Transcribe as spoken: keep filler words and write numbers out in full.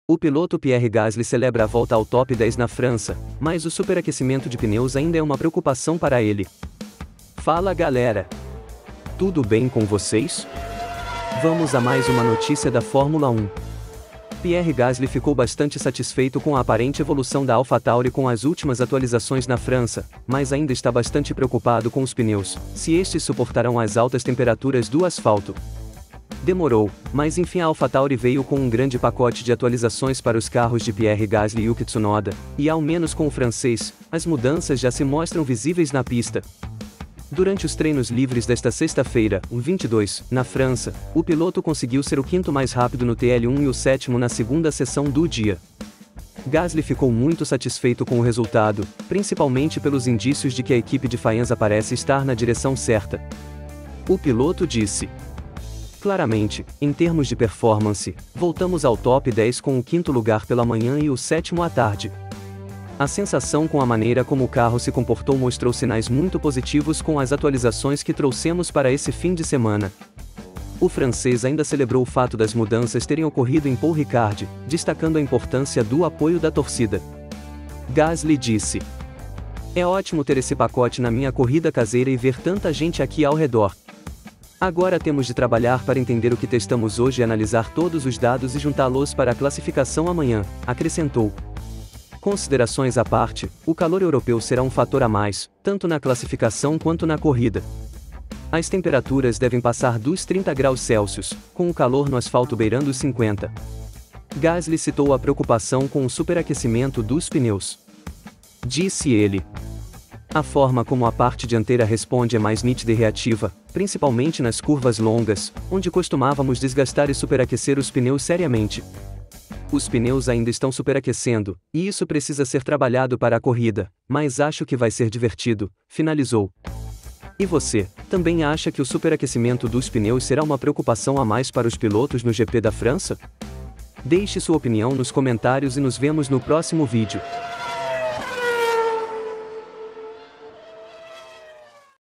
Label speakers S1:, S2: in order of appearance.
S1: O piloto Pierre Gasly celebra a volta ao top dez na França, mas o superaquecimento de pneus ainda é uma preocupação para ele. Fala galera! Tudo bem com vocês? Vamos a mais uma notícia da Fórmula um. Pierre Gasly ficou bastante satisfeito com a aparente evolução da AlphaTauri com as últimas atualizações na França, mas ainda está bastante preocupado com os pneus, se estes suportarão as altas temperaturas do asfalto. Demorou, mas enfim a AlphaTauri veio com um grande pacote de atualizações para os carros de Pierre Gasly e Yuki Tsunoda, e ao menos com o francês, as mudanças já se mostram visíveis na pista. Durante os treinos livres desta sexta-feira, vinte e dois, na França, o piloto conseguiu ser o quinto mais rápido no T L um e o sétimo na segunda sessão do dia. Gasly ficou muito satisfeito com o resultado, principalmente pelos indícios de que a equipe de Faenza parece estar na direção certa. O piloto disse: claramente, em termos de performance, voltamos ao top dez com o quinto lugar pela manhã e o sétimo à tarde. A sensação com a maneira como o carro se comportou mostrou sinais muito positivos com as atualizações que trouxemos para esse fim de semana. O francês ainda celebrou o fato das mudanças terem ocorrido em Paul Ricard, destacando a importância do apoio da torcida. Gasly disse: é ótimo ter esse pacote na minha corrida caseira e ver tanta gente aqui ao redor. Agora temos de trabalhar para entender o que testamos hoje e analisar todos os dados e juntá-los para a classificação amanhã, acrescentou. Considerações à parte, o calor europeu será um fator a mais, tanto na classificação quanto na corrida. As temperaturas devem passar dos trinta graus Celsius, com o calor no asfalto beirando os cinquenta. Gasly citou a preocupação com o superaquecimento dos pneus. Disse ele: a forma como a parte dianteira responde é mais nítida e reativa, principalmente nas curvas longas, onde costumávamos desgastar e superaquecer os pneus seriamente. Os pneus ainda estão superaquecendo, e isso precisa ser trabalhado para a corrida, mas acho que vai ser divertido, finalizou. E você, também acha que o superaquecimento dos pneus será uma preocupação a mais para os pilotos no G P da França? Deixe sua opinião nos comentários e nos vemos no próximo vídeo.